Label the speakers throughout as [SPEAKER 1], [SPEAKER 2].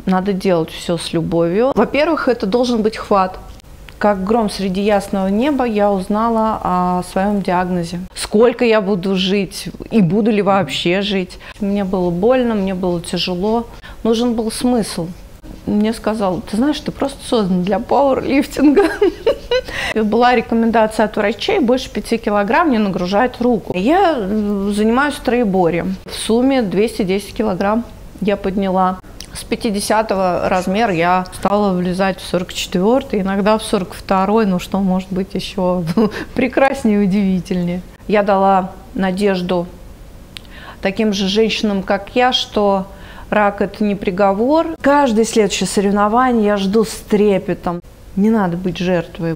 [SPEAKER 1] надо делать все с любовью. Во-первых, это должен быть хват. Как гром среди ясного неба я узнала о своем диагнозе. Сколько я буду жить и буду ли вообще жить. Мне было больно, мне было тяжело. Нужен был смысл. Мне сказал: ты знаешь, ты просто создан для пауэрлифтинга. Была рекомендация от врачей больше 5 килограмм не нагружать руку. Я занимаюсь троеборьем. В сумме 210 килограмм я подняла. С 50-го размера я стала влезать в 44-й, иногда в 42-й, ну что может быть еще прекраснее и удивительнее. Я дала надежду таким же женщинам, как я, что рак – это не приговор. Каждое следующее соревнование я жду с трепетом. Не надо быть жертвой.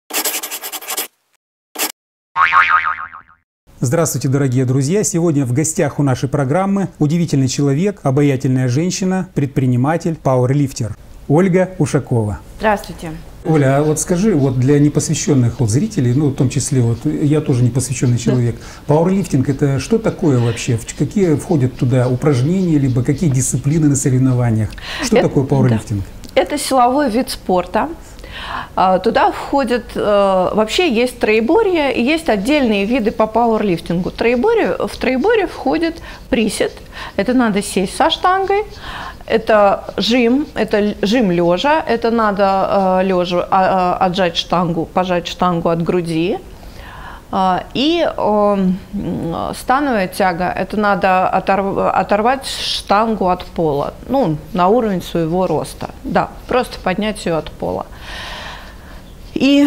[SPEAKER 2] Здравствуйте, дорогие друзья! Сегодня в гостях у нашей программы удивительный человек, обаятельная женщина, предприниматель, пауэрлифтер Ольга Ушакова.
[SPEAKER 1] Здравствуйте.
[SPEAKER 2] Оля, а вот скажи, вот для непосвященных зрителей, ну в том числе я тоже непосвященный человек, пауэрлифтинг – это что такое вообще? Какие входят туда упражнения, либо какие дисциплины на соревнованиях? Что такое пауэрлифтинг?
[SPEAKER 1] Это силовой вид спорта. Туда входят, вообще есть троеборье и есть отдельные виды по пауэрлифтингу. В троеборье входит присед, это надо сесть со штангой, это жим лежа, это надо лежа отжать штангу, пожать штангу от груди. И становая тяга, это надо оторвать штангу от пола, ну, на уровень своего роста. Да, просто поднять ее от пола. И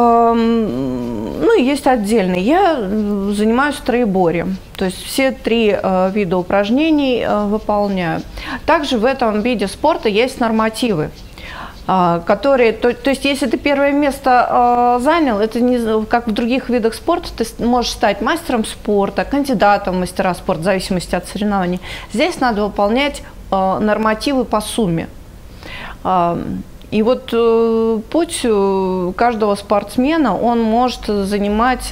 [SPEAKER 1] есть отдельный. Я занимаюсь троеборьем, то есть все 3 вида упражнений выполняю. Также в этом виде спорта есть нормативы, которые, то есть если ты первое место занял, это не как в других видах спорта, ты можешь стать мастером спорта, кандидатом в мастера спорта, в зависимости от соревнований. Здесь надо выполнять нормативы по сумме. И вот путь каждого спортсмена, он может занимать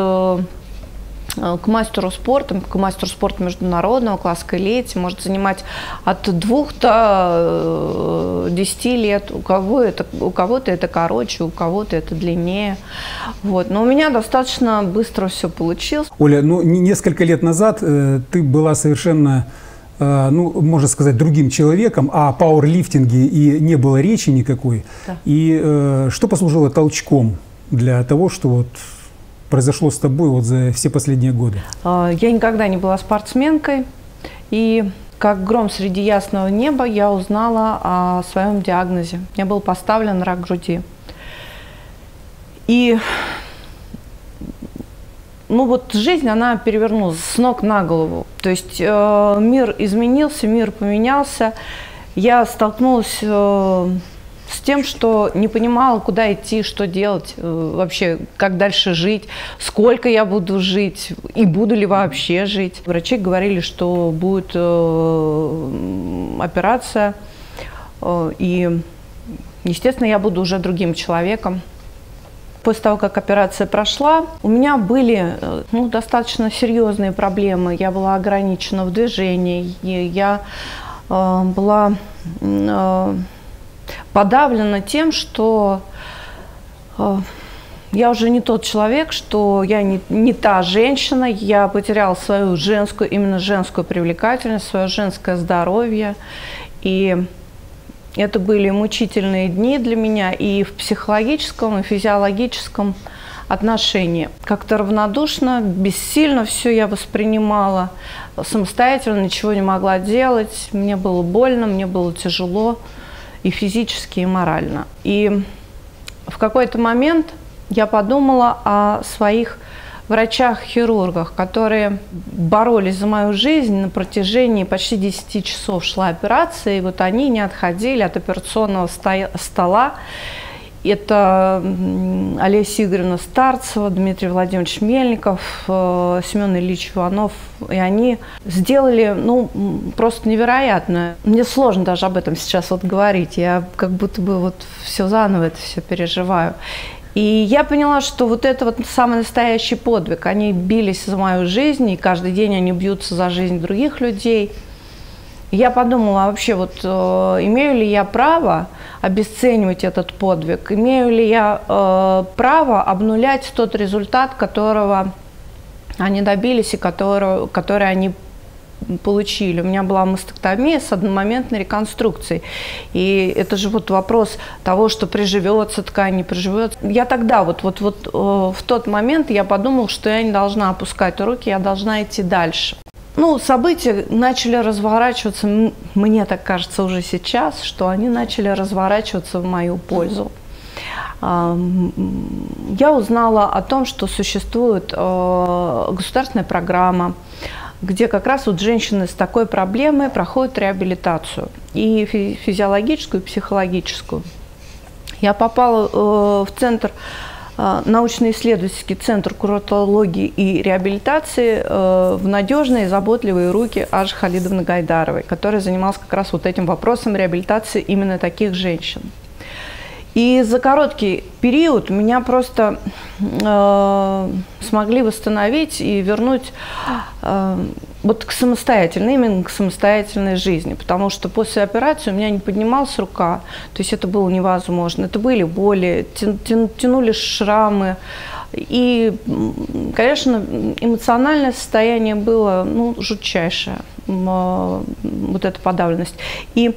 [SPEAKER 1] к мастеру спорта международного класса, к элите, может занимать от 2 до 10 лет. У кого-то это короче, у кого-то это длиннее. Вот. Но у меня достаточно быстро все получилось.
[SPEAKER 2] Оля, ну несколько лет назад ты была совершенно, ну, можно сказать, другим человеком, о пауэрлифтинге и не было речи никакой. Да. И что послужило толчком для того, что вот произошло с тобой вот за все последние годы?
[SPEAKER 1] Я никогда не была спортсменкой, и как гром среди ясного неба я узнала о своем диагнозе. Мне был поставлен рак груди. И ну вот жизнь, она перевернулась с ног на голову. То есть мир изменился, мир поменялся. Я столкнулась с тем, что не понимала, куда идти, что делать, вообще, как дальше жить, сколько я буду жить и буду ли вообще жить. Врачи говорили, что будет операция, и, естественно, я буду уже другим человеком. После того, как операция прошла, у меня были достаточно серьезные проблемы. Я была ограничена в движении, я была подавлена тем, что я уже не тот человек, что я не та женщина, я потеряла свою женскую, именно женскую привлекательность, свое женское здоровье. И это были мучительные дни для меня и в психологическом, и физиологическом отношении. Как-то равнодушно, бессильно все я воспринимала, самостоятельно ничего не могла делать, мне было больно, мне было тяжело и физически, и морально. И в какой-то момент я подумала о своих врачах-хирургах, которые боролись за мою жизнь на протяжении почти 10 часов шла операция, и вот они не отходили от операционного стола. Это Олеся Игоревна Старцева, Дмитрий Владимирович Мельников, Семен Ильич Иванов. И они сделали, просто невероятное. Мне сложно даже об этом сейчас говорить. Я как будто бы все заново это все переживаю. И я поняла, что вот это самый настоящий подвиг. Они бились за мою жизнь, и каждый день они бьются за жизнь других людей. Я подумала, а вообще, вот имею ли я право обесценивать этот подвиг, имею ли я право обнулять тот результат, которого они добились и который они получили. У меня была мастектомия с одномоментной реконструкцией. И это же вот вопрос того, что приживется ткань, не приживется. Я тогда, в тот момент я подумала, что я не должна опускать руки, я должна идти дальше. Ну, события начали разворачиваться, мне так кажется уже сейчас, что они начали разворачиваться в мою пользу. Я узнала о том, что существует государственная программа, где как раз вот женщины с такой проблемой проходят реабилитацию, и физиологическую, и психологическую. Я попала в центр, научно-исследовательский центр курортологии и реабилитации, в надежные и заботливые руки Ажи Халидовны Гайдаровой, которая занималась как раз вот этим вопросом реабилитации именно таких женщин. И за короткий период меня просто смогли восстановить и вернуть вот к самостоятельной, именно к самостоятельной жизни, потому что после операции у меня не поднималась рука, то есть это было невозможно, это были боли, тянулись шрамы, и, конечно, эмоциональное состояние было, ну, жутчайшее, вот эта подавленность. И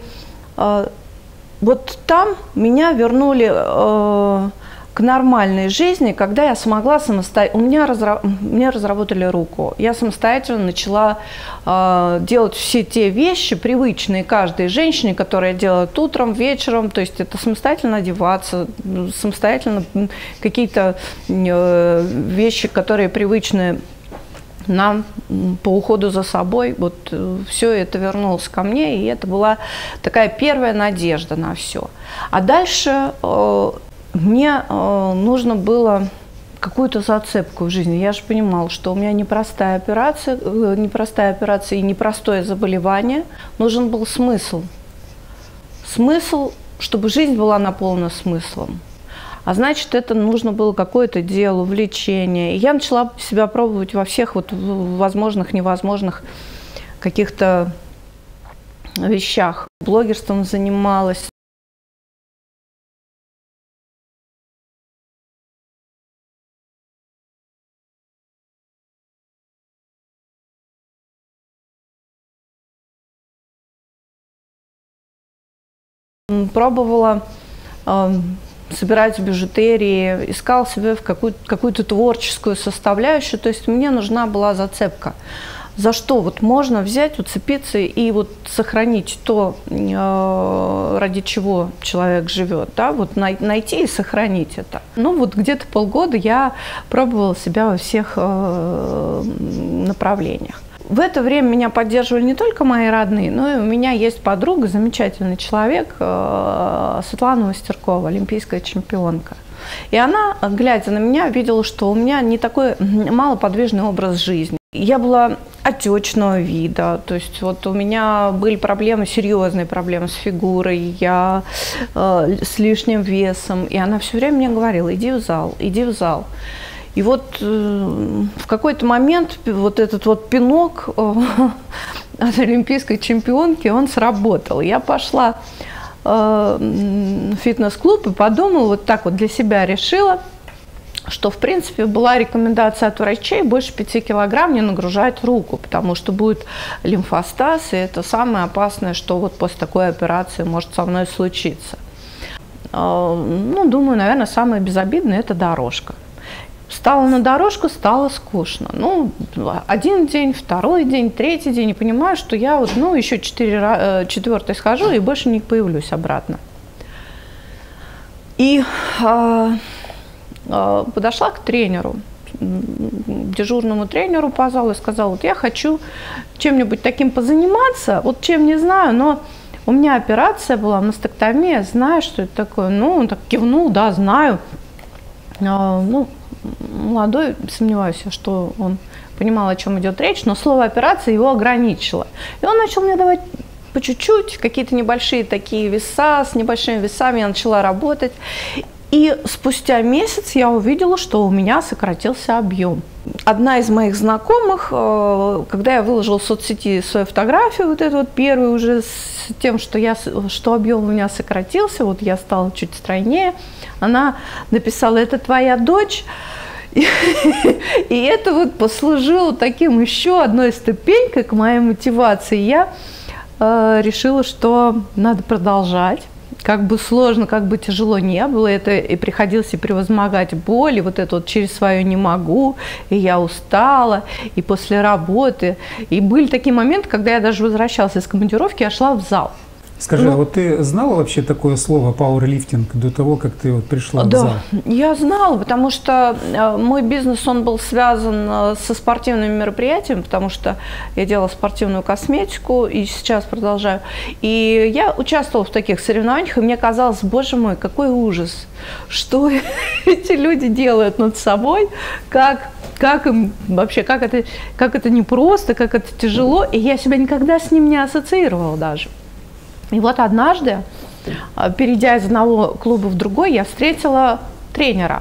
[SPEAKER 1] вот там меня вернули к нормальной жизни, когда я смогла самостоятельно, мне разработали руку, я самостоятельно начала делать все те вещи, привычные каждой женщине, которые делают утром, вечером, то есть это самостоятельно одеваться, самостоятельно какие-то вещи, которые привычны нам по уходу за собой, вот все это вернулось ко мне, и это была такая первая надежда на все. А дальше мне нужно было какую-то зацепку в жизни. Я же понимала, что у меня непростая операция и непростое заболевание. Нужен был смысл. Смысл, чтобы жизнь была наполнена смыслом. А значит, это нужно было какое-то дело, увлечение. И я начала себя пробовать во всех вот возможных, невозможных каких-то вещах. Блогерством занималась. Пробовала собирать бижутерии, искал себе в какую-то творческую составляющую, то есть мне нужна была зацепка. За что вот можно взять, уцепиться и вот сохранить то, ради чего человек живет, да, вот найти и сохранить это. Ну вот где-то полгода я пробовала себя во всех направлениях. В это время меня поддерживали не только мои родные, но и у меня есть подруга, замечательный человек, Светлана Мастеркова, олимпийская чемпионка. И она, глядя на меня, видела, что у меня не такой малоподвижный образ жизни. Я была отечного вида, то есть вот у меня были проблемы, серьезные проблемы с фигурой, я с лишним весом. И она все время мне говорила: иди в зал, иди в зал. И вот в какой-то момент вот этот вот пинок от олимпийской чемпионки, он сработал. Я пошла в фитнес-клуб и подумала, вот так вот для себя решила, что в принципе была рекомендация от врачей больше 5 килограмм не нагружать руку, потому что будет лимфостаз, и это самое опасное, что вот после такой операции может со мной случиться. Ну, думаю, наверное, самое безобидное – это дорожка. Встала на дорожку, стало скучно. Ну, один день, второй день, третий день, и понимаю, что я вот, ну, еще четвертый схожу и больше не появлюсь обратно. И подошла к тренеру, дежурному тренеру по залу, и сказала: вот я хочу чем-нибудь таким позаниматься, вот чем не знаю, но у меня операция была, мастектомия, знаю, что это такое. Ну, он так кивнул: да, знаю. Ну, молодой, сомневаюсь, что он понимал, о чем идет речь, но слово операция его ограничило. И он начал мне давать по чуть-чуть какие-то небольшие такие веса, с небольшими весами я начала работать. И спустя месяц я увидела, что у меня сократился объем. одна из моих знакомых, когда я выложила в соцсети свою фотографию, вот эту вот первую уже с тем, что объем у меня сократился, вот я стала чуть стройнее, она написала: это твоя дочь? И это вот послужило таким еще одной ступенькой к моей мотивации. Я решила, что надо продолжать. Как бы сложно, как бы тяжело не было, это и приходилось и превозмогать боль, и вот это вот через свое не могу, и я устала, и после работы. И были такие моменты, когда я даже возвращалась из командировки, я шла в зал.
[SPEAKER 2] Скажи, а вот ты знала вообще такое слово пауэрлифтинг до того, как ты вот пришла в зал?
[SPEAKER 1] Да, я знала, потому что мой бизнес, он был связан со спортивными мероприятиями, потому что я делала спортивную косметику и сейчас продолжаю. И я участвовала в таких соревнованиях, и мне казалось: боже мой, какой ужас, что эти люди делают над собой, как им вообще, как это непросто, как это тяжело, и я себя никогда с ним не ассоциировала даже. И вот однажды, перейдя из одного клуба в другой, я встретила тренера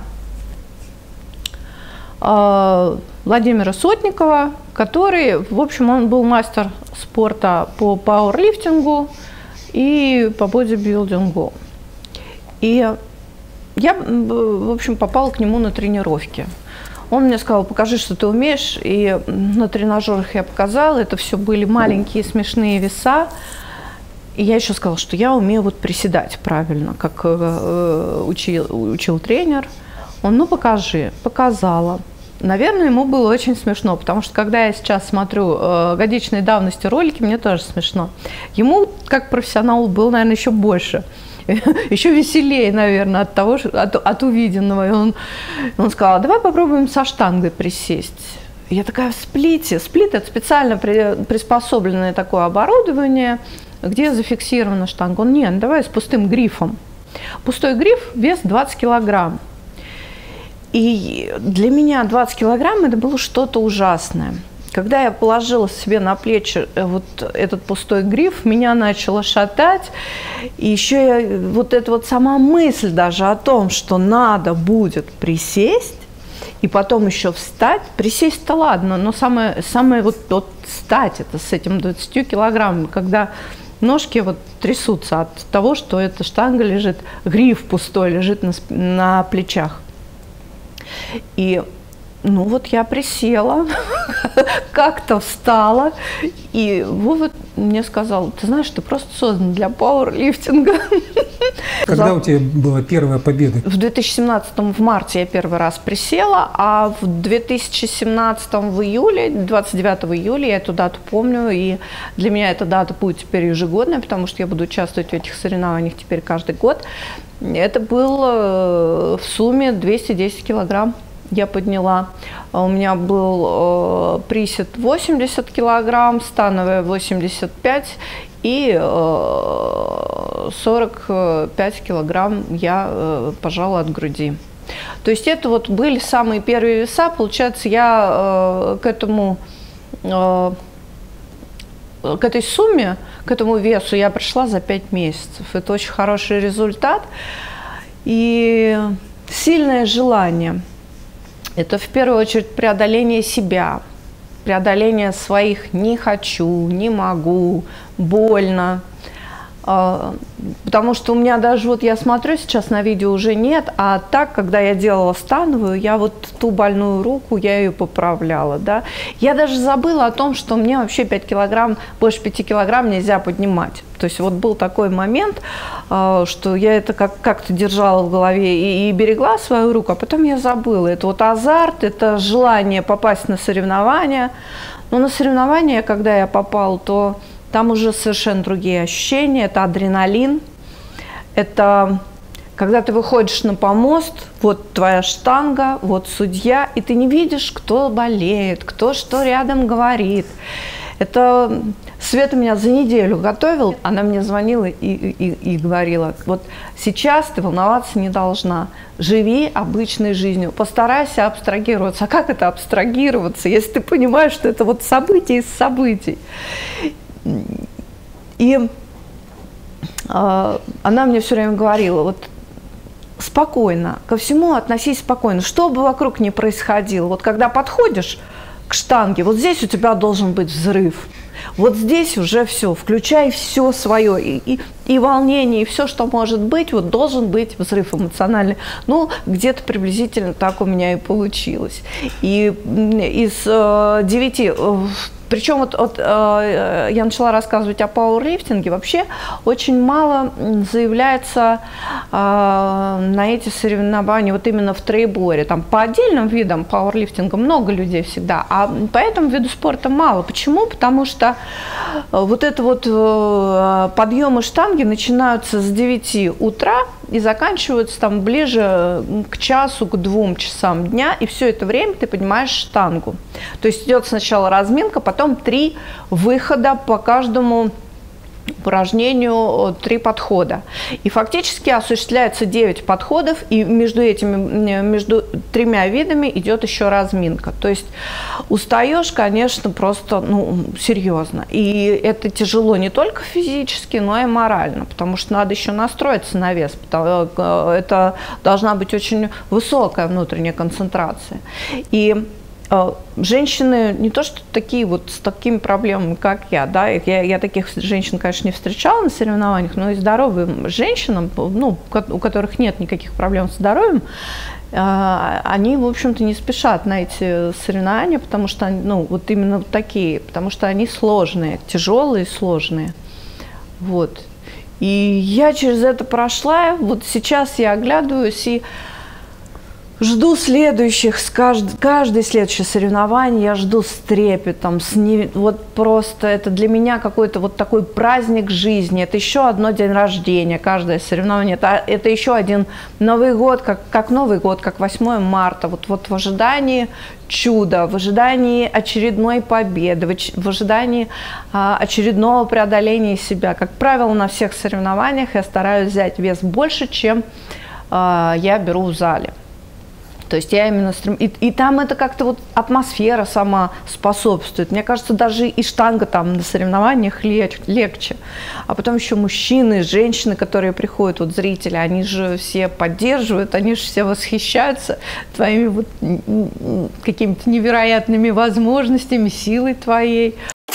[SPEAKER 1] Владимира Сотникова, который, в общем, он был мастер спорта по пауэрлифтингу и по бодибилдингу. И я, в общем, попала к нему на тренировки. Он мне сказал: покажи, что ты умеешь. И на тренажерах я показала. Это все были маленькие смешные веса. И я еще сказала, что я умею вот приседать правильно, как учил тренер. Он: ну покажи. Показала. Наверное, ему было очень смешно, потому что когда я сейчас смотрю годичной давности ролики, мне тоже смешно. Ему, как профессионалу, было, наверное, еще больше. Еще веселее, наверное, от того, от увиденного. И он сказал: давай попробуем со штангой присесть. Я такая: в сплите. Сплит – это специально приспособленное такое оборудование, где зафиксирована штанга. Он: нет, давай с пустым грифом. Пустой гриф, вес 20 килограмм. И для меня 20 килограмм – это было что-то ужасное. Когда я положила себе на плечи вот этот пустой гриф, меня начало шатать. И еще вот эта вот сама мысль даже о том, что надо будет присесть, и потом еще встать. Присесть-то ладно, но самое вот встать это с этим 20 килограммами, когда ножки вот трясутся от того, что эта штанга лежит, гриф пустой лежит на плечах. И ну вот я присела, как-то встала, и Вова мне сказал: ты знаешь, ты просто создан для пауэрлифтинга.
[SPEAKER 2] Когда у тебя была первая победа?
[SPEAKER 1] В 2017 в марте я первый раз присела, а в 2017 в июле, 29 июля, я эту дату помню, и для меня эта дата будет теперь ежегодная, потому что я буду участвовать в этих соревнованиях теперь каждый год. Это было в сумме 210 килограмм. Я подняла. У меня был присед 80 килограмм, становая 85 и 45 килограмм я пожала от груди. То есть это вот были самые первые веса. Получается, я к этой сумме, к этому весу я пришла за 5 месяцев. Это очень хороший результат и сильное желание. Это в первую очередь преодоление себя, преодоление своих «не хочу», «не могу», «больно». Потому что у меня даже, вот я смотрю сейчас на видео, уже нет, а так, когда я делала становую, я вот ту больную руку, я ее поправляла, да. Я даже забыла о том, что мне вообще 5 килограмм, больше 5 килограмм нельзя поднимать. То есть вот был такой момент, что я это как-то держала в голове и берегла свою руку, а потом я забыла. Это вот азарт, это желание попасть на соревнования. Но на соревнования, когда я попала, то там уже совершенно другие ощущения. Это адреналин, это когда ты выходишь на помост, вот твоя штанга, вот судья, и ты не видишь, кто болеет, кто что рядом говорит. Это Света меня за неделю готовила, она мне звонила и говорила: вот сейчас ты волноваться не должна, живи обычной жизнью, постарайся абстрагироваться. А как это абстрагироваться, если ты понимаешь, что это вот событие из событий? И она мне все время говорила: вот спокойно, ко всему относись спокойно, что бы вокруг ни происходило. Вот когда подходишь к штанге, вот здесь у тебя должен быть взрыв. Вот здесь уже все, включай все свое, и волнение, и все, что может быть, вот должен быть взрыв эмоциональный. Ну, где-то приблизительно так у меня и получилось. И из 9... Причем я начала рассказывать о пауэрлифтинге. Вообще очень мало заявляется на эти соревнования вот именно в троеборе. Там по отдельным видам пауэрлифтинга много людей всегда, а по этому виду спорта мало. Почему? Потому что вот это вот подъемы штанги начинаются с 9 утра и заканчиваются там ближе к часу, к 2 часам дня, и все это время ты поднимаешь штангу. То есть идет сначала разминка, потом 3 выхода по каждому упражнению, 3 подхода. И фактически осуществляется 9 подходов, и между 3 видами идет еще разминка. То есть устаешь, конечно, просто, ну, серьезно. И это тяжело не только физически, но и морально, потому что надо еще настроиться на вес. Это должна быть очень высокая внутренняя концентрация. И женщины не то что такие вот с такими проблемами, как я, да, я таких женщин, конечно, не встречала на соревнованиях, но и здоровым женщинам, ну, у которых нет никаких проблем с здоровьем, они, в общем-то, не спешат на эти соревнования, потому что, ну, вот именно такие, потому что они сложные, тяжелые, сложные, вот. И я через это прошла, вот сейчас я оглядываюсь и жду следующих, каждое следующее соревнование я жду с трепетом, вот просто это для меня какой-то вот такой праздник жизни, это еще одно день рождения, каждое соревнование, это еще один Новый год, как Новый год, как 8 марта, вот в ожидании чуда, в ожидании очередной победы, в ожидании очередного преодоления себя. Как правило, на всех соревнованиях я стараюсь взять вес больше, чем я беру в зале. То есть я именно и там это как-то вот атмосфера сама способствует. Мне кажется, даже и штанга там на соревнованиях легче. А потом еще мужчины, женщины, которые приходят, вот зрители, они же все поддерживают, они же все восхищаются твоими вот какими-то невероятными возможностями, силой твоей.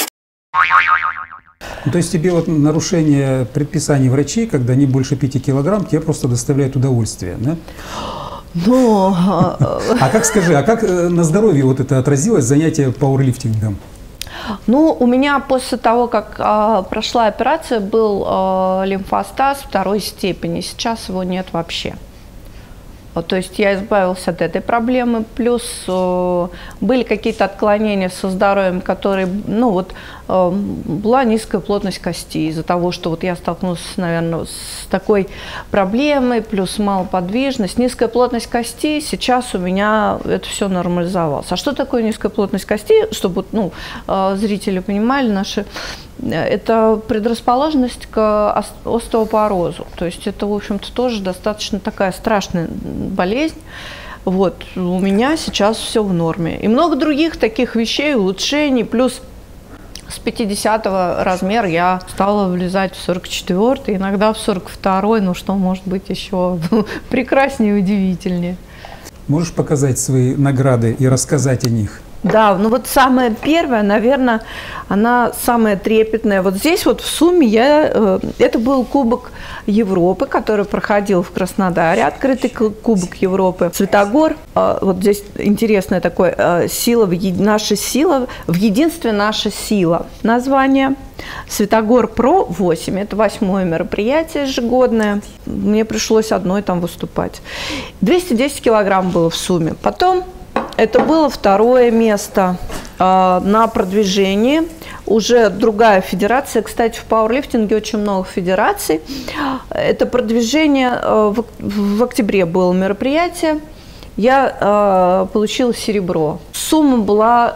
[SPEAKER 2] То есть тебе вот нарушение предписаний врачей, когда не больше 5 килограмм, тебе просто доставляет удовольствие, да?
[SPEAKER 1] Но...
[SPEAKER 2] А как, скажи, а как на здоровье вот это отразилось, занятие пауэрлифтингом?
[SPEAKER 1] Ну, у меня после того, как прошла операция, был лимфостаз 2-й степени. Сейчас его нет вообще. То есть я избавилась от этой проблемы, плюс были какие-то отклонения со здоровьем, которые, ну вот, была низкая плотность костей из-за того, что вот я столкнулась, наверное, с такой проблемой, плюс малоподвижность, низкая плотность костей, сейчас у меня это все нормализовалось. А что такое низкая плотность костей, чтобы, ну, зрители понимали наши, это предрасположенность к остеопорозу, то есть это, в общем-то, тоже достаточно такая страшная болезнь. Вот, у меня сейчас все в норме. И много других таких вещей, улучшений, плюс с 50-го размера я стала влезать в 44-й, иногда в 42-й, ну что может быть еще прекраснее и удивительнее.
[SPEAKER 2] Можешь показать свои награды и рассказать о них?
[SPEAKER 1] Да, ну вот самая первая, наверное, она самая трепетная. Вот здесь вот в сумме это был Кубок Европы, который проходил в Краснодаре, открытый Кубок Европы. Светогор, вот здесь интересное такое, наша сила, в единстве наша сила. Название. Светогор Про 8, это 8-е мероприятие ежегодное. Мне пришлось одной там выступать. 210 килограмм было в сумме. Потом это было 2-е место на продвижении. Уже другая федерация. Кстати, в пауэрлифтинге очень много федераций. Это продвижение. В октябре было мероприятие. Я получила серебро. Сумма была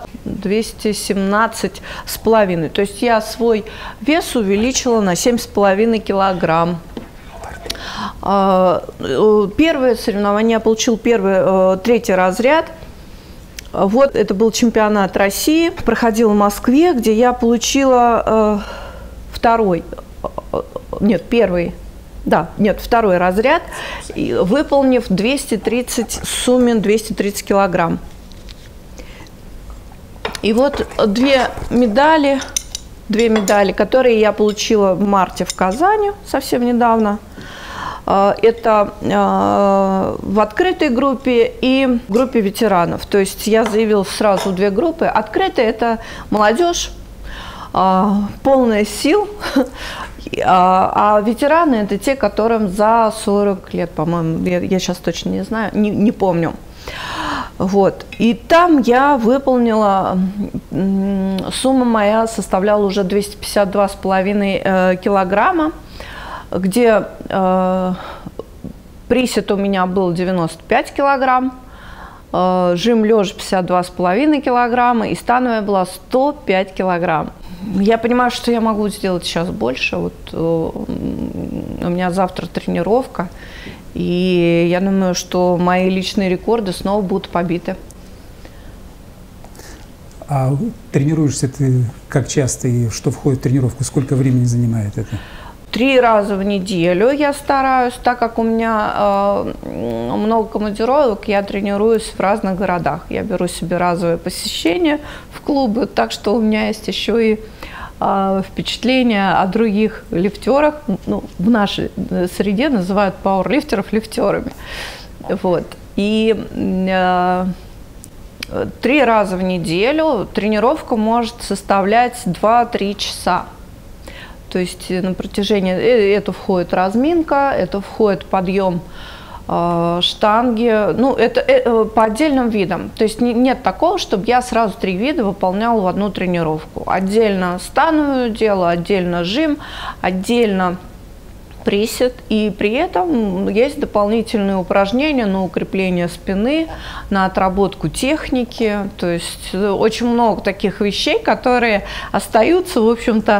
[SPEAKER 1] 217,5. То есть я свой вес увеличила на 7,5 килограмм. Первое соревнование я получила 3-й разряд. Вот это был чемпионат России, проходил в Москве, где я получила первый Да, нет, второй разряд, выполнив 230, в сумме 230 килограмм. И вот две медали, которые я получила в марте в Казани совсем недавно. Это в открытой группе и в группе ветеранов. То есть я заявила сразу две группы. Открытая – это молодежь, полная сил, а ветераны – это те, которым за 40 лет, по-моему, я сейчас точно не знаю, не помню. Вот. И там я выполнила, сумма моя составляла уже 252,5 килограмма, где присед у меня был 95 килограмм, жим лежа 52,5 килограмма, и становая была 105 килограмм. Я понимаю, что я могу сделать сейчас больше. Вот, у меня завтра тренировка, и я думаю, что мои личные рекорды снова будут побиты.
[SPEAKER 2] А тренируешься ты как часто и что входит в тренировку? Сколько времени занимает это?
[SPEAKER 1] 3 раза в неделю я стараюсь, так как у меня много командировок, я тренируюсь в разных городах. Я беру себе разовое посещение в клубы, так что у меня есть еще и впечатления о других лифтерах. Ну, в нашей среде называют пауэрлифтеров лифтерами. Вот. И 3 раза в неделю тренировка может составлять 2-3 часа. То есть на протяжении, это входит разминка, это входит подъем штанги, ну это по отдельным видам. То есть нет такого, чтобы я сразу 3 вида выполняла в одну тренировку. Отдельно становую делаю, отдельно жим, отдельно присед, и при этом есть дополнительные упражнения на укрепление спины, на отработку техники. То есть очень много таких вещей, которые остаются, в общем-то,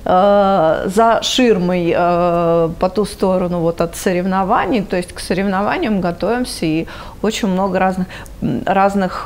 [SPEAKER 1] за ширмой по ту сторону вот от соревнований. То есть к соревнованиям готовимся, и очень много разных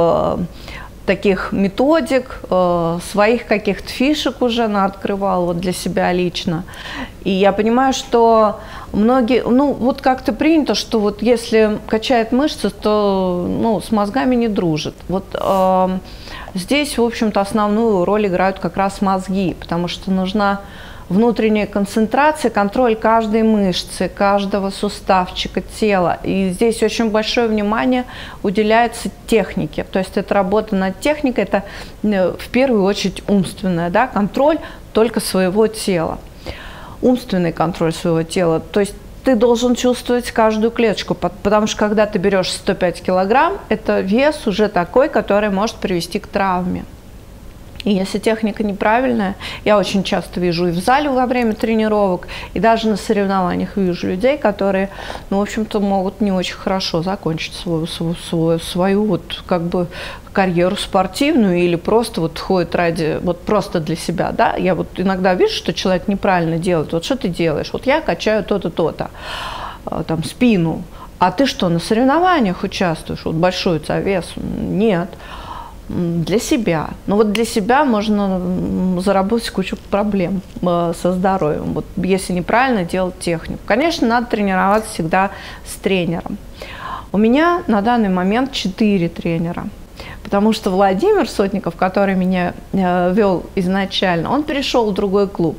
[SPEAKER 1] таких методик, своих каких-то фишек уже наоткрывала вот для себя лично. И я понимаю, что многие, ну вот как-то принято, что вот если качает мышцы, то ну, с мозгами не дружит. Вот здесь, в общем-то, основную роль играют как раз мозги, потому что нужна внутренняя концентрация, контроль каждой мышцы, каждого суставчика тела. И здесь очень большое внимание уделяется технике. То есть это работа над техникой, это в первую очередь умственная, да, контроль только своего тела. Умственный контроль своего тела. То есть ты должен чувствовать каждую клеточку, потому что когда ты берешь 105 килограмм, это вес уже такой, который может привести к травме. И если техника неправильная, я очень часто вижу и в зале во время тренировок, и даже на соревнованиях вижу людей, которые, ну, в общем-то, могут не очень хорошо закончить свою вот, как бы, карьеру спортивную или просто вот ходят ради, вот просто для себя, да. Я вот иногда вижу, что человек неправильно делает. Вот что ты делаешь? Вот я качаю то-то, то-то, там, спину. А ты что, на соревнованиях участвуешь? Вот большой у тебя вес? Нет. Для себя. Но вот для себя можно заработать кучу проблем со здоровьем, вот, если неправильно делать технику. Конечно, надо тренироваться всегда с тренером. У меня на данный момент 4 тренера, потому что Владимир Сотников, который меня вел изначально, он перешел в другой клуб.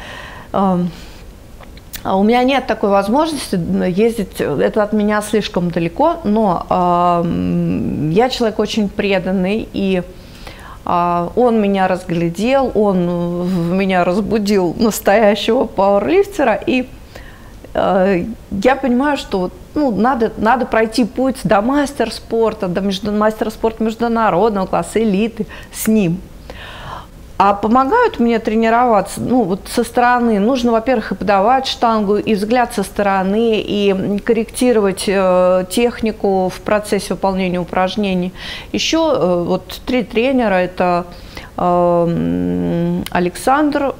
[SPEAKER 1] У меня нет такой возможности ездить, это от меня слишком далеко, но я человек очень преданный, и он меня разглядел, он в меня разбудил настоящего пауэрлифтера, и я понимаю, что вот, ну, надо пройти путь до мастера спорта, до мастера спорта международного класса, элиты с ним. А помогают мне тренироваться, ну, вот со стороны. Нужно, во-первых, и подавать штангу, и взгляд со стороны, и корректировать технику в процессе выполнения упражнений. Еще вот 3 тренера, это Александр,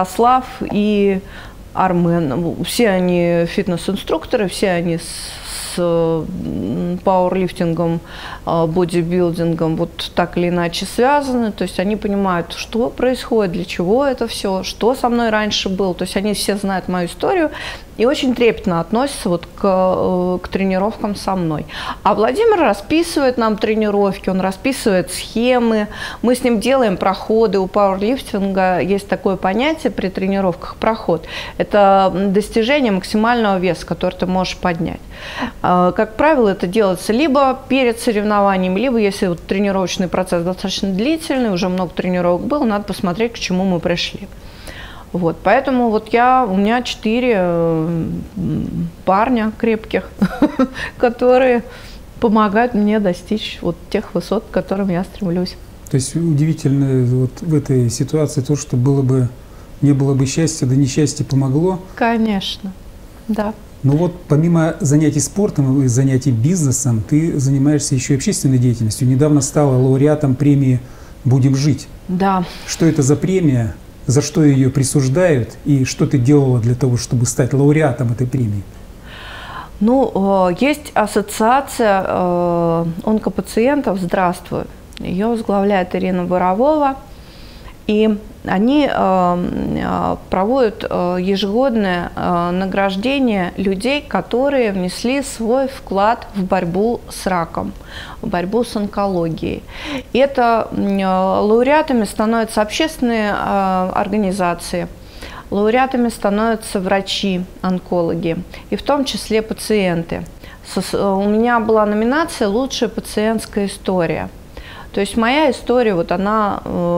[SPEAKER 1] Святослав и Армен. Все они фитнес-инструкторы, все они пауэрлифтингом, бодибилдингом вот так или иначе связаны. То есть они понимают, что происходит, для чего это все, что со мной раньше было. То есть они все знают мою историю и очень трепетно относятся вот к тренировкам со мной. А Владимир расписывает нам тренировки, он расписывает схемы, мы с ним делаем проходы. У пауэрлифтинга есть такое понятие при тренировках проход. Это достижение максимального веса, который ты можешь поднять. Как правило, это делается либо перед соревнованием, либо если вот тренировочный процесс достаточно длительный, уже много тренировок было, надо посмотреть, к чему мы пришли. Вот, поэтому вот у меня 4 парня крепких, которые помогают мне достичь вот тех высот, к которым я стремлюсь.
[SPEAKER 2] То есть удивительно вот в этой ситуации то, что не было бы счастья, да несчастье помогло.
[SPEAKER 1] Конечно, да.
[SPEAKER 2] Но вот помимо занятий спортом и занятий бизнесом, ты занимаешься еще и общественной деятельностью. Недавно стала лауреатом премии «Будем жить».
[SPEAKER 1] Да.
[SPEAKER 2] Что это за премия? За что ее присуждают? И что ты делала для того, чтобы стать лауреатом этой премии?
[SPEAKER 1] Ну, есть ассоциация онкопациентов «Здравствуй». Ее возглавляет Ирина Боровова. И они проводят ежегодное награждение людей, которые внесли свой вклад в борьбу с раком, в борьбу с онкологией. И это лауреатами становятся общественные организации, лауреатами становятся врачи-онкологи, и в том числе пациенты. У меня была номинация «Лучшая пациентская история». То есть моя история, вот она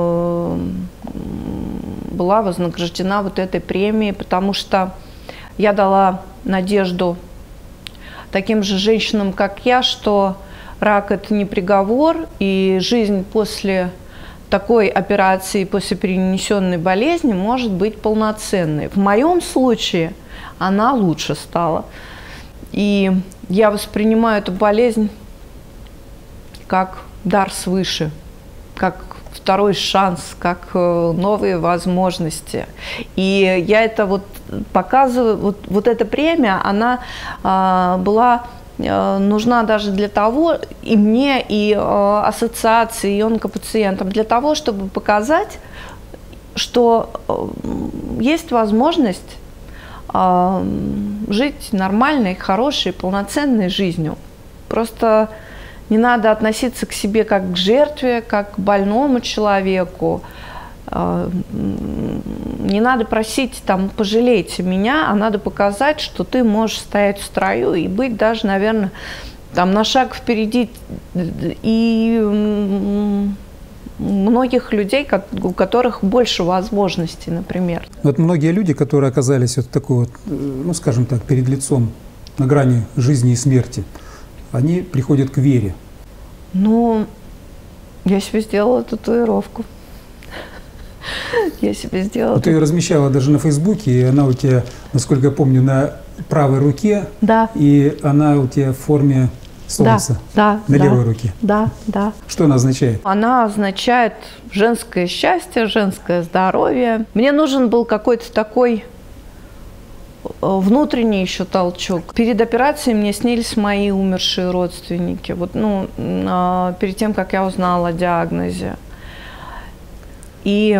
[SPEAKER 1] была вознаграждена вот этой премией, потому что я дала надежду таким же женщинам, как я, что рак – это не приговор, и жизнь после такой операции, после перенесенной болезни может быть полноценной. В моем случае она лучше стала. И я воспринимаю эту болезнь как дар свыше, как второй шанс, как новые возможности. И я это вот показываю, вот эта премия, она была нужна даже для того, и мне, и ассоциации, и онкопациентам, для того, чтобы показать, что есть возможность жить нормальной, хорошей, полноценной жизнью. Просто не надо относиться к себе как к жертве, как к больному человеку. Не надо просить, там, пожалейте меня, а надо показать, что ты можешь стоять в строю и быть даже, наверное, там, на шаг впереди и многих людей, у которых больше возможностей, например.
[SPEAKER 2] Вот многие люди, которые оказались вот такой вот, ну, скажем так, перед лицом на грани жизни и смерти, они приходят к вере.
[SPEAKER 1] Ну, я себе сделала татуировку. Я себе сделала.
[SPEAKER 2] Ты ее размещала даже на Фейсбуке, и она у тебя, насколько я помню, на правой руке.
[SPEAKER 1] Да.
[SPEAKER 2] И она у тебя в форме солнца.
[SPEAKER 1] Да,
[SPEAKER 2] на левой руке.
[SPEAKER 1] Да, да.
[SPEAKER 2] Что она означает?
[SPEAKER 1] Она означает женское счастье, женское здоровье. Мне нужен был какой-то такой внутренний еще толчок. Перед операцией мне снились мои умершие родственники. Вот, ну, перед тем, как я узнала о диагнозе. И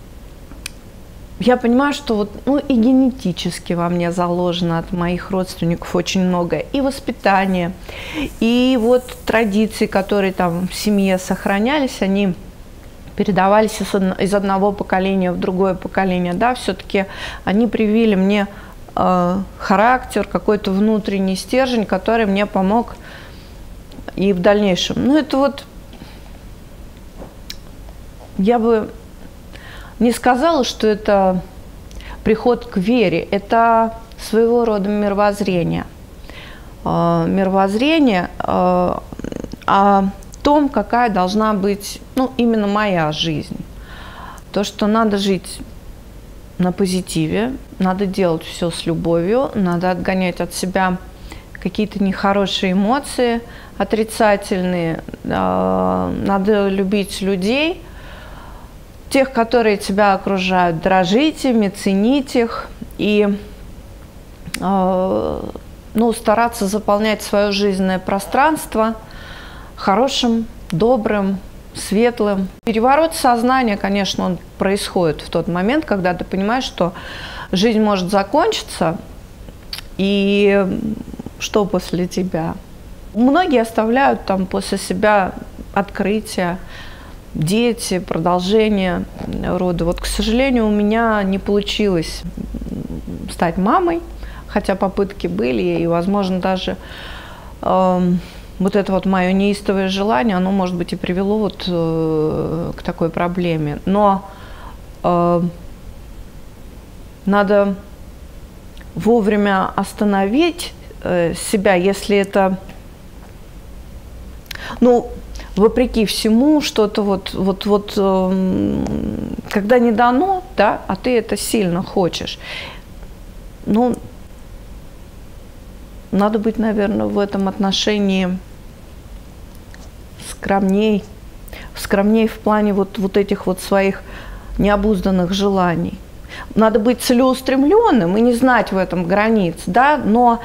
[SPEAKER 1] я понимаю, что вот, ну, и генетически во мне заложено от моих родственников очень многое. И воспитание, и вот традиции, которые там в семье сохранялись, они передавались из одного поколения в другое поколение. Да, все-таки они привили мне характер, какой-то внутренний стержень, который мне помог и в дальнейшем. Ну, это вот, я бы не сказала, что это приход к вере, это своего рода мировоззрение. Мировоззрение о том, какая должна быть, ну, именно моя жизнь. То, что надо жить на позитиве, надо делать все с любовью, надо отгонять от себя какие-то нехорошие эмоции, отрицательные, надо любить людей, тех, которые тебя окружают, дорожить ими, ценить их и ну, стараться заполнять свое жизненное пространство хорошим, добрым, светлым. Переворот сознания, конечно, он происходит в тот момент, когда ты понимаешь, что жизнь может закончиться, и что после тебя? Многие оставляют там после себя открытия, дети, продолжение рода. Вот, к сожалению, у меня не получилось стать мамой, хотя попытки были, и, возможно, даже вот это вот мое неистовое желание, оно, может быть, и привело вот к такой проблеме. Но надо вовремя остановить себя, если это, ну, вопреки всему, что-то вот, когда не дано, да, а ты это сильно хочешь, ну, надо быть, наверное, в этом отношении скромней в плане вот этих вот своих необузданных желаний. Надо быть целеустремленным и не знать в этом границ, да, но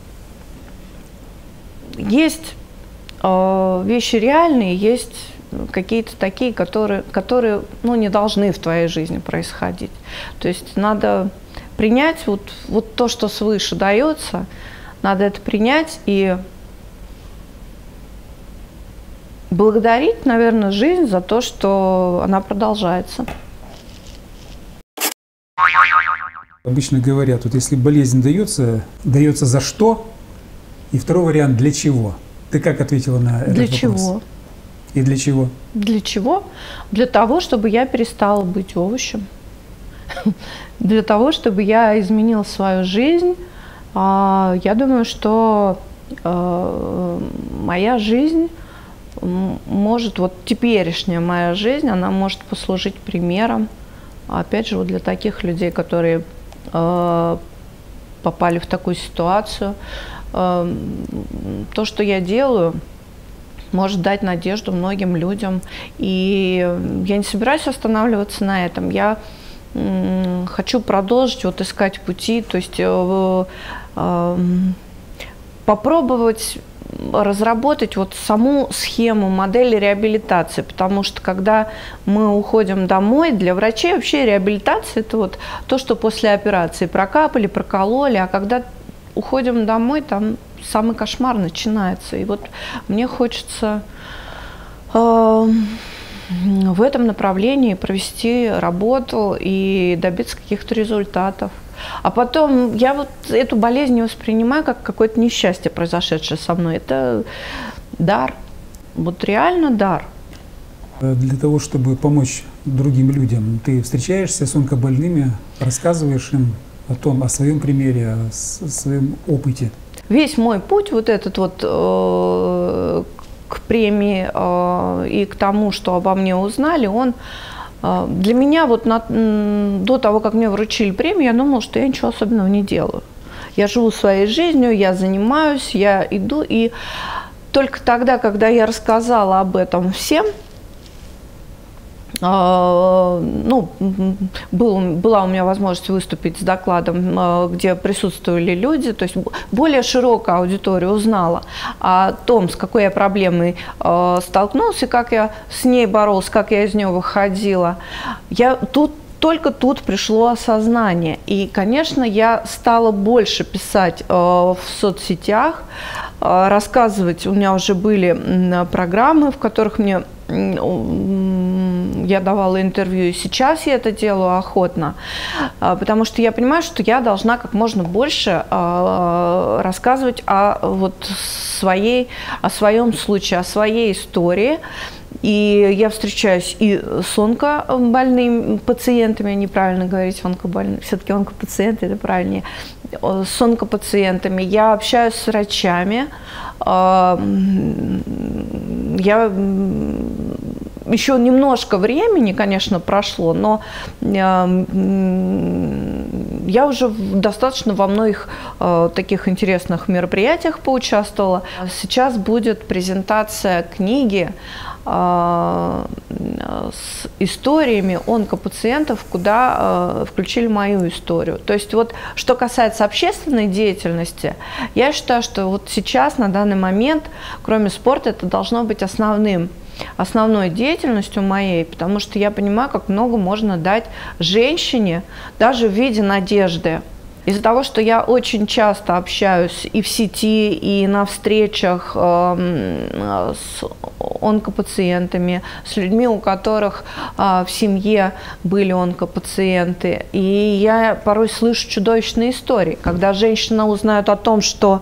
[SPEAKER 1] есть вещи реальные, есть какие-то такие, которые ну, не должны в твоей жизни происходить. То есть надо принять вот то, что свыше дается, надо это принять и благодарить, наверное, жизнь за то, что она продолжается.
[SPEAKER 2] Обычно говорят, вот если болезнь дается за что? И второй вариант – для чего? Ты как ответила на этот вопрос?
[SPEAKER 1] Для чего?
[SPEAKER 2] И для чего?
[SPEAKER 1] Для чего? Для того, чтобы я перестала быть овощем. Для того, чтобы я изменила свою жизнь. Я думаю, что моя жизнь может, вот теперешняя моя жизнь, она может послужить примером, опять же, вот для таких людей, которые попали в такую ситуацию. То, что я делаю, может дать надежду многим людям. И я не собираюсь останавливаться на этом. Я хочу продолжить вот искать пути, то есть попробовать разработать вот саму схему, модель реабилитации, потому что когда мы уходим домой, для врачей вообще реабилитация – это вот то, что после операции прокапали, прокололи, а когда уходим домой, там самый кошмар начинается. И вот мне хочется в этом направлении провести работу и добиться каких-то результатов. А потом я вот эту болезнь не воспринимаю как какое-то несчастье, произошедшее со мной. Это дар. Вот реально дар.
[SPEAKER 2] Для того, чтобы помочь другим людям, ты встречаешься с онкобольными, рассказываешь им о своем примере, о своем опыте.
[SPEAKER 1] Весь мой путь, вот этот вот к премии и к тому, что обо мне узнали, он для меня вот до того, как мне вручили премию, я думала, что я ничего особенного не делаю. Я живу своей жизнью, я занимаюсь, я иду. И только тогда, когда я рассказала об этом всем, ну, была у меня возможность выступить с докладом, где присутствовали люди, то есть более широкая аудитория узнала о том, с какой я проблемой столкнулась, и как я с ней боролась, как я из нее выходила. Только тут пришло осознание. И, конечно, я стала больше писать в соцсетях, рассказывать. У меня уже были программы, в которых я давала интервью, и сейчас я это делаю охотно, потому что я понимаю, что я должна как можно больше рассказывать о своем случае, о своей истории. И я встречаюсь и с онкобольными пациентами, неправильно говорить онкобольными, все-таки онкопациенты это правильнее, с онкопациентами, я общаюсь с врачами, еще немножко времени, конечно, прошло, но я уже достаточно во многих таких интересных мероприятиях поучаствовала. Сейчас будет презентация книги с историями онкопациентов, куда включили мою историю. То есть вот что касается общественной деятельности, я считаю, что вот сейчас, на данный момент, кроме спорта, это должно быть основной деятельностью моей, потому что я понимаю, как много можно дать женщине, даже в виде надежды. Из-за того, что я очень часто общаюсь и в сети, и на встречах с онкопациентами, с людьми, у которых в семье были онкопациенты, и я порой слышу чудовищные истории, когда женщина узнает о том, что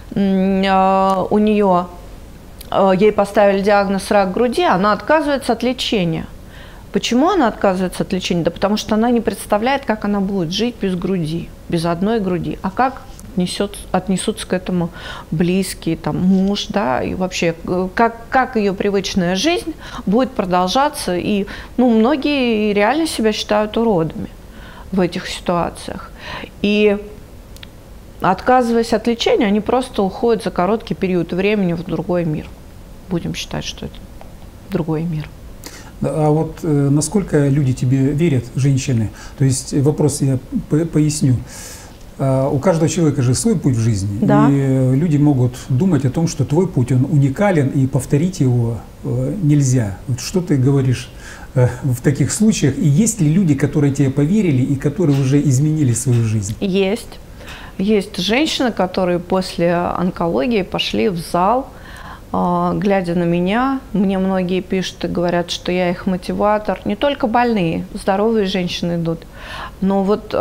[SPEAKER 1] ей поставили диагноз рак груди, она отказывается от лечения. Почему она отказывается от лечения? Да потому что она не представляет, как она будет жить без груди, без одной груди. А как отнесутся к этому близкие, там, муж, да, и вообще, как ее привычная жизнь будет продолжаться. И многие реально себя считают уродами в этих ситуациях. И отказываясь от лечения, они просто уходят за короткий период времени в другой мир. Будем считать, что это другой мир.
[SPEAKER 2] А вот насколько люди тебе верят, женщины? То есть вопрос я поясню. У каждого человека же свой путь в жизни.
[SPEAKER 1] Да.
[SPEAKER 2] И люди могут думать о том, что твой путь, он уникален, и повторить его нельзя. Вот что ты говоришь в таких случаях? И есть ли люди, которые тебе поверили и которые уже изменили свою жизнь?
[SPEAKER 1] Есть. Есть женщины, которые после онкологии пошли в зал, глядя на меня. Мне многие пишут и говорят, что я их мотиватор. Не только больные, здоровые женщины идут. Но вот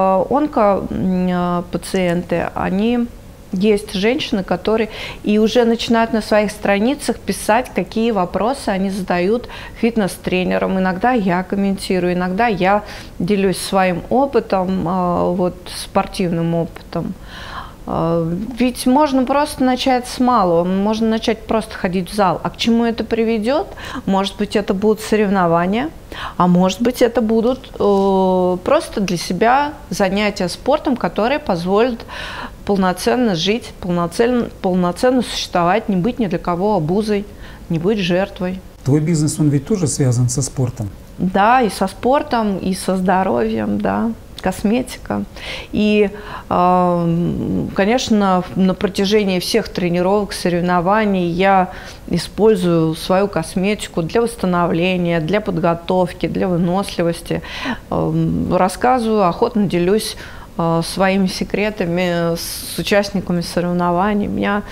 [SPEAKER 1] онкопациенты, есть женщины, которые и уже начинают на своих страницах писать, какие вопросы они задают фитнес-тренерам. Иногда я комментирую, иногда я делюсь своим опытом, спортивным опытом. Ведь можно просто начать с малого, можно начать просто ходить в зал. А к чему это приведет? Может быть, это будут соревнования, а может быть, это будут просто для себя занятия спортом, которые позволят полноценно жить, полноценно существовать, не быть ни для кого обузой, не быть жертвой.
[SPEAKER 2] Твой бизнес, он ведь тоже связан со спортом?
[SPEAKER 1] Да, и со спортом, и со здоровьем, да. Косметика. И, конечно, на протяжении всех тренировок, соревнований я использую свою косметику для восстановления, для подготовки, для выносливости. Рассказываю, охотно делюсь своими секретами с участниками соревнований. Меня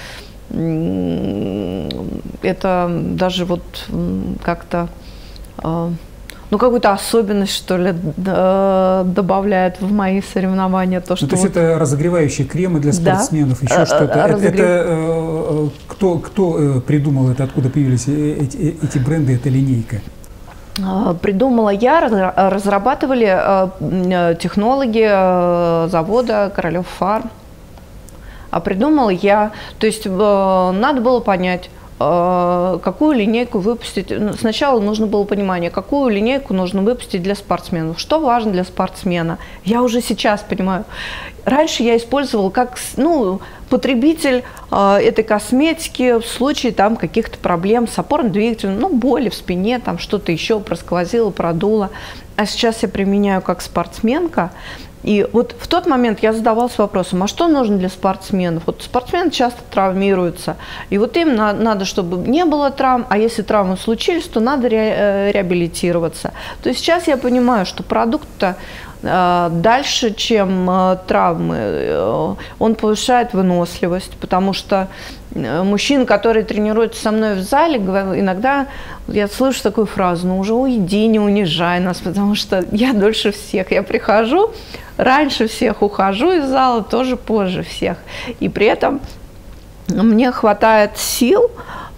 [SPEAKER 1] это даже как-то какую-то особенность, что ли, добавляет в мои соревнования. То, что
[SPEAKER 2] то есть это разогревающие кремы для спортсменов, еще что-то. Это кто придумал это, откуда появились эти бренды, эта линейка?
[SPEAKER 1] Придумала я, разрабатывали технологи завода Королев Фарм. А придумала я, то есть надо было понять, какую линейку выпустить. Сначала нужно было понимание, какую линейку нужно выпустить для спортсменов. Что важно для спортсмена? Я уже сейчас понимаю. Раньше я использовала как потребитель этой косметики в случае каких-то проблем с опорным двигателем, боли в спине, что-то еще просквозило, продуло. А сейчас я применяю как спортсменка. И вот в тот момент я задавалась вопросом, а что нужно для спортсменов? Вот спортсмены часто травмируются, и вот им надо, чтобы не было травм, а если травмы случились, то надо реабилитироваться. То есть сейчас я понимаю, что продукт-то дальше, чем травмы, он повышает выносливость, потому что мужчины, которые тренируются со мной в зале, иногда я слышу такую фразу: уже уйди, не унижай нас, потому что я дольше всех, я прихожу, раньше всех ухожу из зала, тоже позже всех, и при этом мне хватает сил.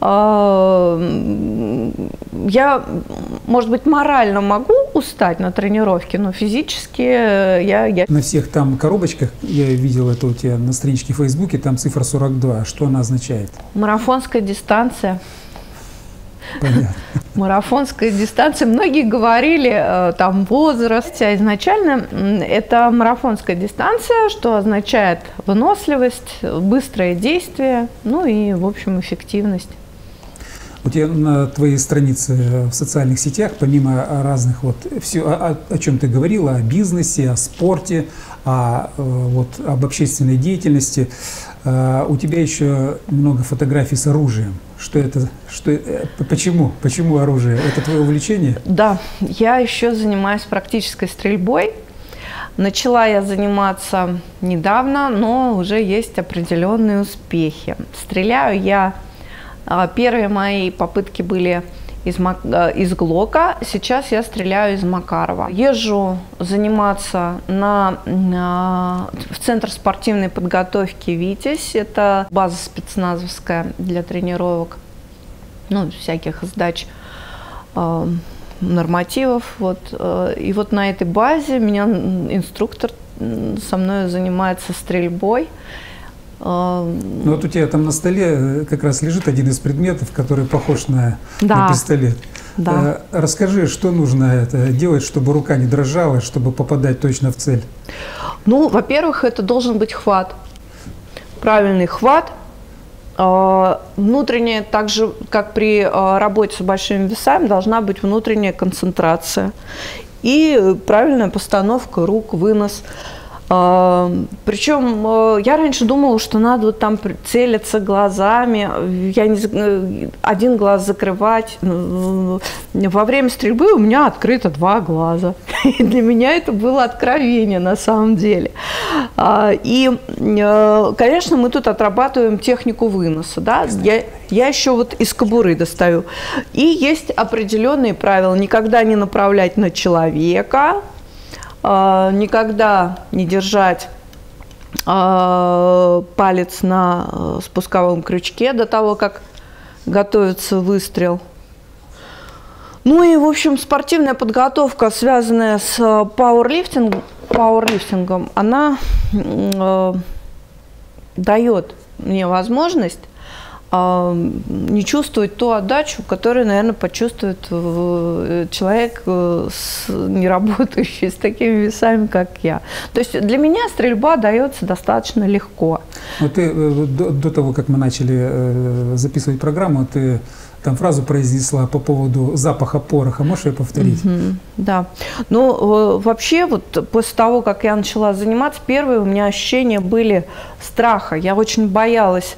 [SPEAKER 1] Я, может быть, морально могу устать на тренировке, но физически я...
[SPEAKER 2] На всех там коробочках, я видел это у тебя на страничке в Фейсбуке, там цифра 42. Что она означает?
[SPEAKER 1] Марафонская дистанция.
[SPEAKER 2] Понятно.
[SPEAKER 1] Марафонская дистанция. Многие говорили, возраст, а изначально это марафонская дистанция, что означает выносливость, быстрое действие, и, в общем, эффективность.
[SPEAKER 2] У тебя на твоей странице в социальных сетях, помимо разных, вот, все, о чем ты говорила, о бизнесе, о спорте, вот, об общественной деятельности, у тебя еще много фотографий с оружием. Что это? Почему? Почему оружие? Это твое увлечение?
[SPEAKER 1] Да, я еще занимаюсь практической стрельбой. Начала я заниматься недавно, но уже есть определенные успехи. Стреляю я... Первые мои попытки были из Глока, сейчас я стреляю из Макарова. Езжу заниматься в Центр спортивной подготовки «Витязь». Это база спецназовская для тренировок, ну, всяких сдач нормативов. Вот. И вот на этой базе меня инструктор со мной занимается стрельбой.
[SPEAKER 2] Ну вот у тебя там на столе как раз лежит один из предметов, который похож на пистолет.
[SPEAKER 1] Да.
[SPEAKER 2] Расскажи, что нужно делать, чтобы рука не дрожала, чтобы попадать точно в цель?
[SPEAKER 1] Ну, во-первых, это должен быть хват. Правильный хват. Внутренняя, так же, как при работе с большими весами, должна быть внутренняя концентрация. И правильная постановка рук, вынос. Причем я раньше думала, что надо вот там целиться глазами, один глаз закрывать. Во время стрельбы у меня открыто 2 глаза. И для меня это было откровение на самом деле. И, конечно, мы тут отрабатываем технику выноса. Да? Я еще вот из кобуры достаю. И есть определенные правила. Никогда не направлять на человека. Никогда не держать палец на спусковом крючке до того, как готовится выстрел. Ну и, в общем, спортивная подготовка, связанная с пауэрлифтингом, она дает мне возможность не чувствовать ту отдачу, которую, наверное, почувствует человек, не работающий с такими весами, как я. То есть для меня стрельба дается достаточно легко.
[SPEAKER 2] Вот ты до того, как мы начали записывать программу, ты там фразу произнесла по поводу запаха пороха. Можешь ее повторить?
[SPEAKER 1] Да. Ну, вообще, вот после того, как я начала заниматься, первые у меня ощущения были страха. Я очень боялась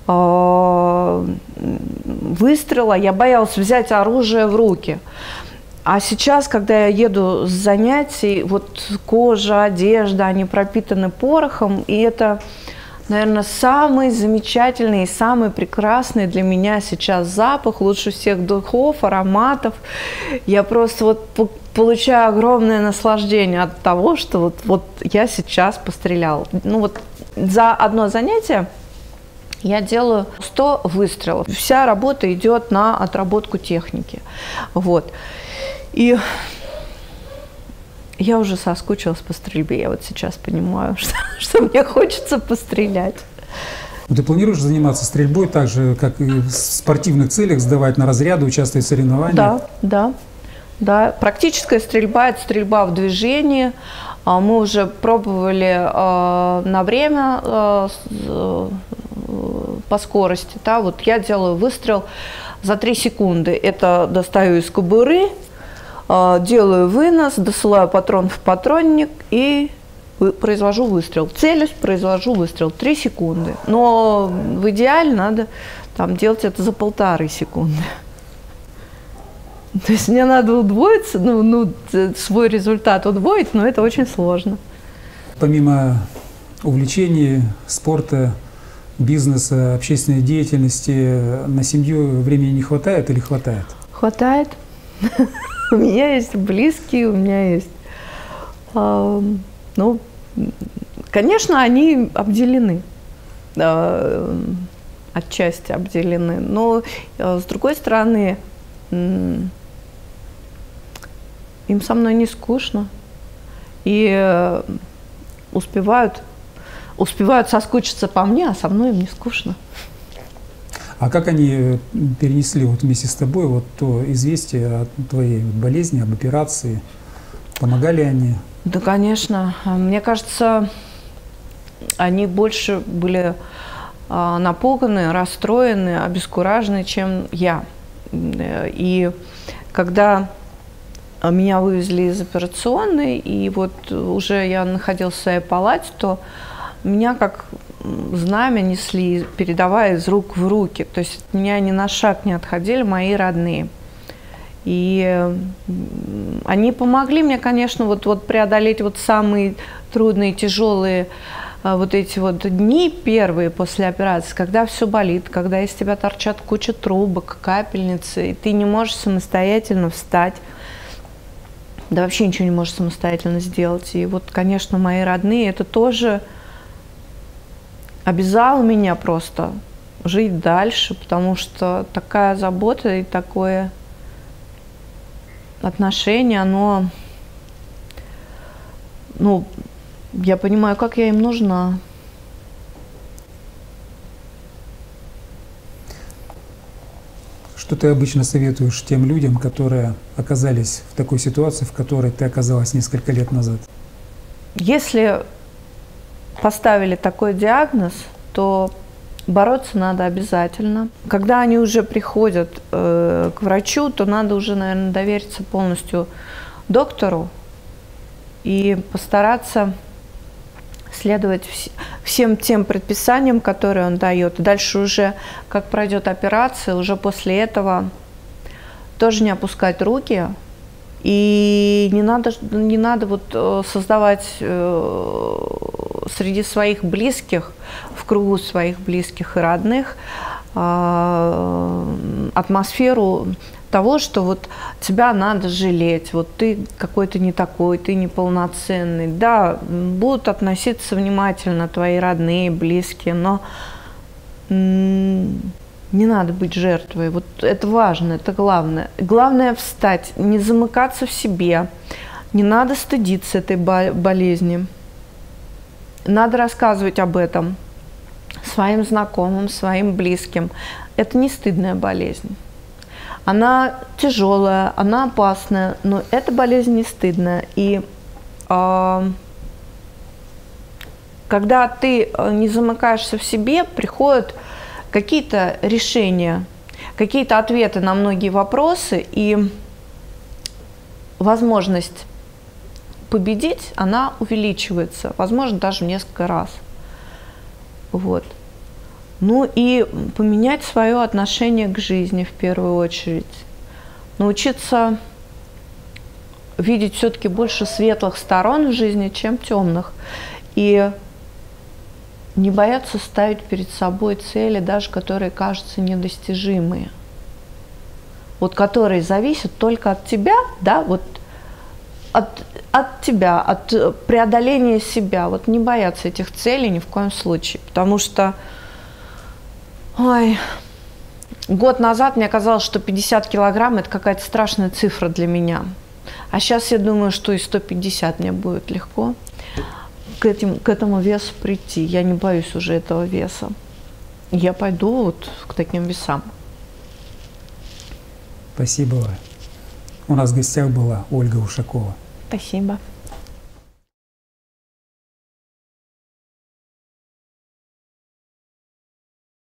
[SPEAKER 1] выстрела, я боялась взять оружие в руки. А сейчас, когда я еду с занятий, вот кожа, одежда, они пропитаны порохом, и это, наверное, самый замечательный и самый прекрасный для меня сейчас запах, лучше всех духов, ароматов. Я просто вот получаю огромное наслаждение от того, что вот я сейчас постреляла. Ну вот за одно занятие я делаю 100 выстрелов. Вся работа идет на отработку техники. Вот. И я уже соскучилась по стрельбе. Я вот сейчас понимаю, что мне хочется пострелять.
[SPEAKER 2] Ты планируешь заниматься стрельбой так же, как и в спортивных целях, сдавать на разряды, участвовать в соревнованиях?
[SPEAKER 1] Да. Практическая стрельба – это стрельба в движении. Мы уже пробовали на время по скорости. Да? Вот я делаю выстрел за 3 секунды. Это достаю из кобуры, делаю вынос, досылаю патрон в патронник и произвожу выстрел. Целюсь, произвожу выстрел. 3 секунды. Но в идеале надо там делать это за 1,5 секунды. То есть мне надо удвоиться, свой результат удвоить, но это очень сложно.
[SPEAKER 2] Помимо увлечений, спорта, бизнеса, общественной деятельности, на семью времени не хватает или хватает?
[SPEAKER 1] Хватает. У меня есть близкие, у меня есть... Ну, конечно, они обделены. Отчасти обделены. Но, с другой стороны, им со мной не скучно. И успевают соскучиться по мне, а со мной им не скучно.
[SPEAKER 2] А как они перенесли вот вместе с тобой вот то известие о твоей болезни, об операции? Помогали они?
[SPEAKER 1] Да, конечно. Мне кажется, они больше были напуганы, расстроены, обескуражены, чем я. И когда меня вывезли из операционной, и вот уже я находилась в своей палате, то меня как знамя несли, передавая из рук в руки. То есть от меня ни на шаг не отходили мои родные. И они помогли мне, конечно, вот преодолеть вот самые трудные, тяжелые вот эти вот дни первые после операции, когда все болит, когда из тебя торчат куча трубок, капельницы, и ты не можешь самостоятельно встать, да вообще ничего не можешь самостоятельно сделать. И вот, конечно, мои родные, это тоже обязало меня просто жить дальше, потому что такая забота и такое отношение, оно, ну, я понимаю, как я им нужна.
[SPEAKER 2] Что ты обычно советуешь тем людям, которые оказались в такой ситуации, в которой ты оказалась несколько лет назад?
[SPEAKER 1] Если поставили такой диагноз, то бороться надо обязательно. Когда они уже приходят к врачу, то надо уже, наверное, довериться полностью доктору и постараться следовать всем тем предписаниям, которые он дает. Дальше уже, как пройдет операция, уже после этого тоже не опускать руки. И не надо вот создавать среди своих близких, в кругу своих близких и родных, атмосферу того, что вот тебя надо жалеть, вот ты какой-то не такой, ты неполноценный. Да, будут относиться внимательно твои родные, близкие, но не надо быть жертвой. Вот это важно, это главное. Главное встать, не замыкаться в себе, не надо стыдиться этой болезни. Надо рассказывать об этом своим знакомым, своим близким. Это не стыдная болезнь. Она тяжелая, она опасная, но эта болезнь не стыдная. И когда ты не замыкаешься в себе, приходят какие-то решения, какие-то ответы на многие вопросы, и возможность победить, она увеличивается, возможно, даже в несколько раз. Вот. Ну и поменять свое отношение к жизни в первую очередь. Научиться видеть все-таки больше светлых сторон в жизни, чем темных. И не бояться ставить перед собой цели, даже которые кажутся недостижимые. Вот которые зависят только от тебя, да, вот от тебя, от преодоления себя. Вот не бояться этих целей ни в коем случае, потому что год назад мне казалось, что 50 килограмм – это какая-то страшная цифра для меня. А сейчас я думаю, что и 150 мне будет легко к этому весу прийти. Я не боюсь уже этого веса. Я пойду вот к таким весам.
[SPEAKER 2] Спасибо. У нас в гостях была Ольга Ушакова.
[SPEAKER 1] Спасибо.